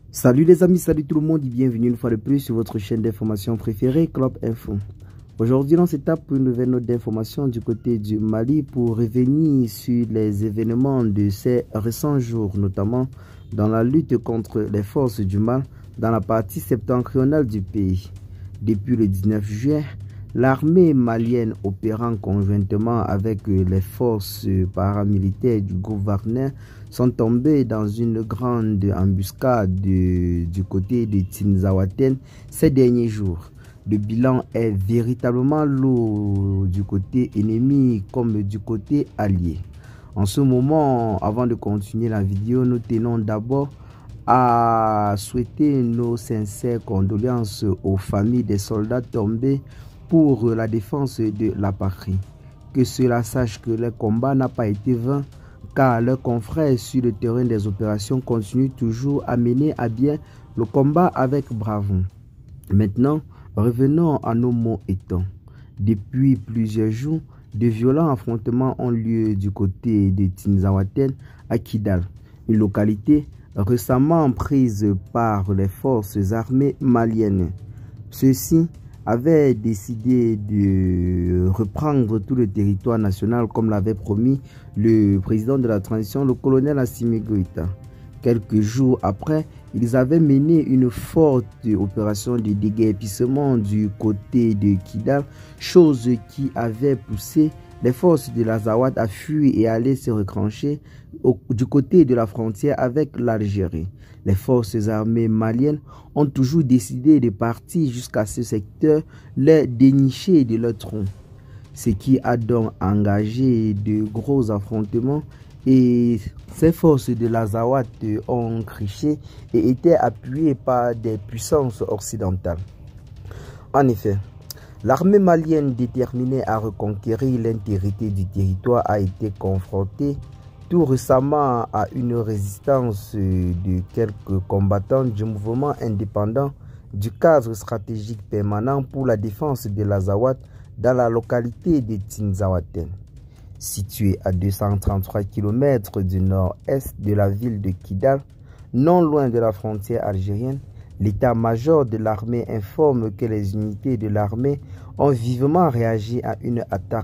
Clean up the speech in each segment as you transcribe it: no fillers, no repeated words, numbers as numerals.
Salut les amis, salut tout le monde et bienvenue une fois de plus sur votre chaîne d'information préférée, Club Info. Aujourd'hui, dans cette étape, une nouvelle note d'information du côté du Mali pour revenir sur les événements de ces récents jours, notamment dans la lutte contre les forces du mal dans la partie septentrionale du pays. Depuis le 19 juin, l'armée malienne opérant conjointement avec les forces paramilitaires du groupe Wagner sont tombés dans une grande embuscade du côté de Tinzaouaten ces derniers jours. Le bilan est véritablement lourd du côté ennemi comme du côté allié. En ce moment, avant de continuer la vidéo, nous tenons d'abord à souhaiter nos sincères condoléances aux familles des soldats tombés pour la défense de la patrie. Que cela sache que le combat n'a pas été vain, car leurs confrères sur le terrain des opérations continuent toujours à mener à bien le combat avec bravoure. Maintenant, revenons à nos mots étant. Depuis plusieurs jours, de violents affrontements ont lieu du côté de Tinzaouaten à Kidal, une localité récemment prise par les forces armées maliennes. Ceux-ci avaient décidé de reprendre tout le territoire national comme l'avait promis le président de la transition, le colonel Assimi Goïta. Quelques jours après, ils avaient mené une forte opération de déguerpissement du côté de Kidal, chose qui avait poussé les forces de l'Azawad à fuir et aller se retrancher du côté de la frontière avec l'Algérie. Les forces armées maliennes ont toujours décidé de partir jusqu'à ce secteur, les dénicher de leur tronc. Ce qui a donc engagé de gros affrontements et ces forces de l'Azawad ont criché et étaient appuyées par des puissances occidentales. En effet, l'armée malienne déterminée à reconquérir l'intégrité du territoire a été confrontée tout récemment à une résistance de quelques combattants du mouvement indépendant du cadre stratégique permanent pour la défense de l'Azawad dans la localité de Tinzaouaten. Située à 233 km du nord-est de la ville de Kidal, non loin de la frontière algérienne, l'état-major de l'armée informe que les unités de l'armée ont vivement réagi à une attaque.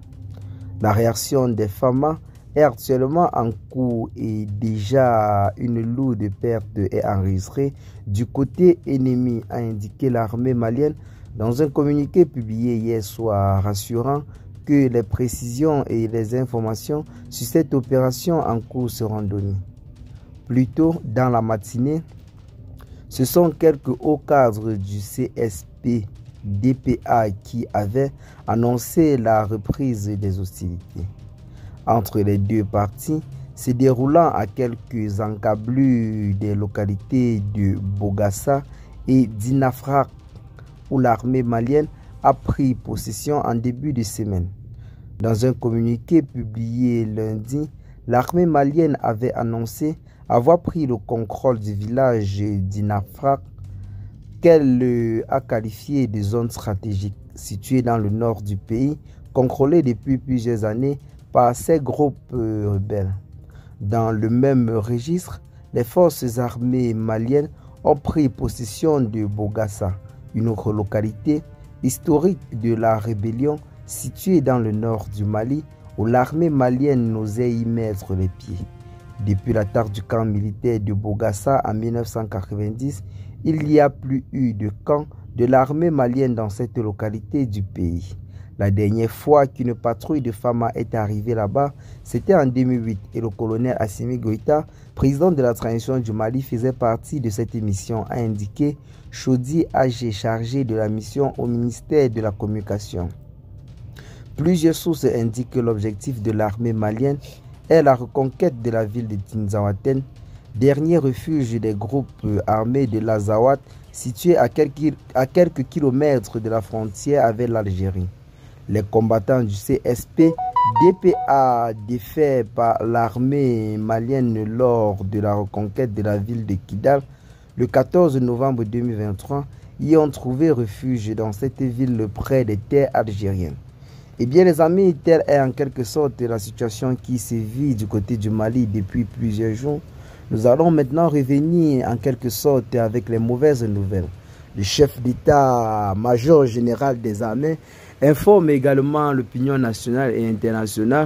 La réaction des FAMA est actuellement en cours et déjà une lourde perte est enregistrée du côté ennemi, a indiqué l'armée malienne dans un communiqué publié hier soir, rassurant que les précisions et les informations sur cette opération en cours seront données. Plus tôt dans la matinée, ce sont quelques hauts cadres du CSP-DPA qui avaient annoncé la reprise des hostilités entre les deux parties, se déroulant à quelques encablures des localités de Bogassa et d'Inafrak, où l'armée malienne a pris possession en début de semaine. Dans un communiqué publié lundi, l'armée malienne avait annoncé avoir pris le contrôle du village d'Inafrak, qu'elle a qualifié de zone stratégique située dans le nord du pays, contrôlée depuis plusieurs années par ces groupes rebelles. Dans le même registre, les forces armées maliennes ont pris possession de Bogassa, une autre localité historique de la rébellion située dans le nord du Mali, où l'armée malienne n'osait y mettre les pieds. Depuis l'attaque du camp militaire de Bogassa en 1990, il n'y a plus eu de camp de l'armée malienne dans cette localité du pays. La dernière fois qu'une patrouille de FAMA est arrivée là-bas, c'était en 2008 et le colonel Assimi Goïta, président de la transition du Mali, faisait partie de cette mission, a indiqué Chaudi AG, chargé de la mission au ministère de la Communication. Plusieurs sources indiquent que l'objectif de l'armée malienne est la reconquête de la ville de Tinzaouaten, dernier refuge des groupes armés de l'Azawad, situé à quelques kilomètres de la frontière avec l'Algérie. Les combattants du CSP-DPA défaits par l'armée malienne lors de la reconquête de la ville de Kidal le 14 novembre 2023 y ont trouvé refuge dans cette ville près des terres algériennes. Eh bien les amis, telle est en quelque sorte la situation qui sévit du côté du Mali depuis plusieurs jours. Nous allons maintenant revenir en quelque sorte avec les mauvaises nouvelles. Le chef d'état-major général des armées informe également l'opinion nationale et internationale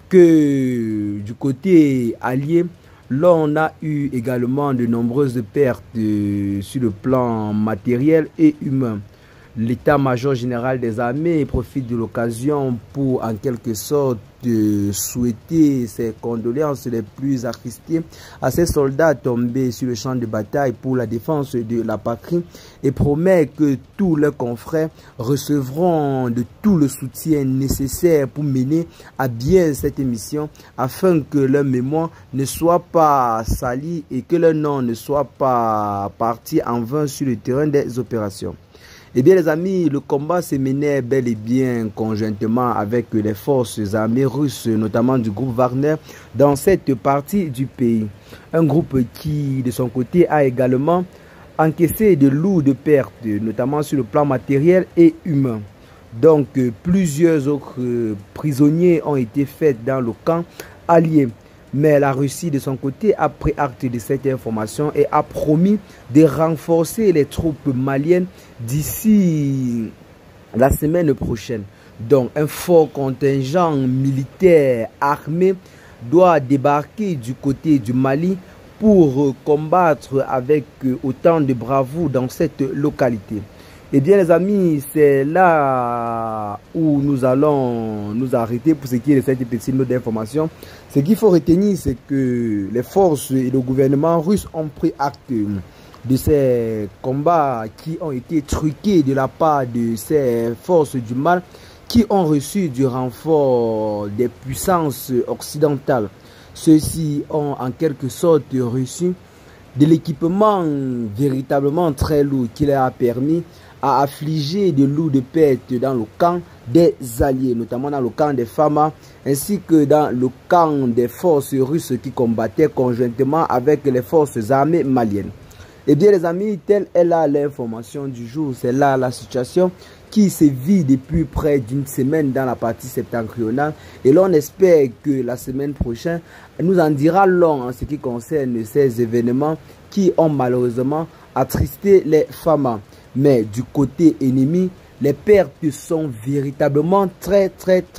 que du côté allié, l'on a eu également de nombreuses pertes sur le plan matériel et humain. L'état-major général des armées profite de l'occasion pour en quelque sorte souhaiter ses condoléances les plus attristées à ces soldats tombés sur le champ de bataille pour la défense de la patrie et promet que tous leurs confrères recevront de tout le soutien nécessaire pour mener à bien cette mission afin que leur mémoire ne soit pas salie et que leur nom ne soit pas parti en vain sur le terrain des opérations. Eh bien les amis, le combat se menait bel et bien conjointement avec les forces armées russes, notamment du groupe Wagner, dans cette partie du pays. Un groupe qui, de son côté, a également encaissé de lourdes pertes, notamment sur le plan matériel et humain. Donc, plusieurs autres prisonniers ont été faits dans le camp allié. Mais la Russie, de son côté, a pris acte de cette information et a promis de renforcer les troupes maliennes d'ici la semaine prochaine. Donc, un fort contingent militaire armé doit débarquer du côté du Mali pour combattre avec autant de bravoure dans cette localité. Eh bien les amis, c'est là où nous allons nous arrêter pour ce qui est de cette petite note d'information. Ce qu'il faut retenir, c'est que les forces et le gouvernement russe ont pris acte de ces combats qui ont été truqués de la part de ces forces du mal qui ont reçu du renfort des puissances occidentales. Ceux-ci ont en quelque sorte reçu de l'équipement véritablement très lourd qui leur a permis à affliger de lourdes pertes dans le camp des alliés, notamment dans le camp des FAMA, ainsi que dans le camp des forces russes qui combattaient conjointement avec les forces armées maliennes. Eh bien les amis, telle est là l'information du jour, c'est là la situation qui se vit depuis près d'une semaine dans la partie septentrionale et l'on espère que la semaine prochaine nous en dira long en ce qui concerne ces événements qui ont malheureusement attristé les FAMA. Mais du côté ennemi, les pertes sont véritablement très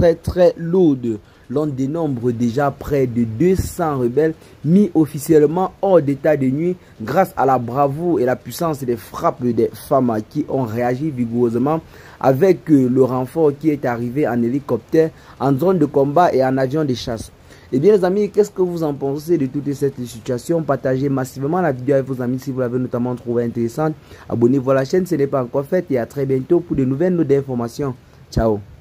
lourdes. L'on dénombre déjà près de 200 rebelles mis officiellement hors d'état de nuit grâce à la bravoure et la puissance des frappes des FAMA qui ont réagi vigoureusement avec le renfort qui est arrivé en hélicoptère, en drone de combat et en avion de chasse. Eh bien les amis, qu'est-ce que vous en pensez de toute cette situation? Partagez massivement la vidéo avec vos amis si vous l'avez notamment trouvée intéressante. Abonnez-vous à la chaîne si ce n'est pas encore fait et à très bientôt pour de nouvelles notes d'informations. Ciao.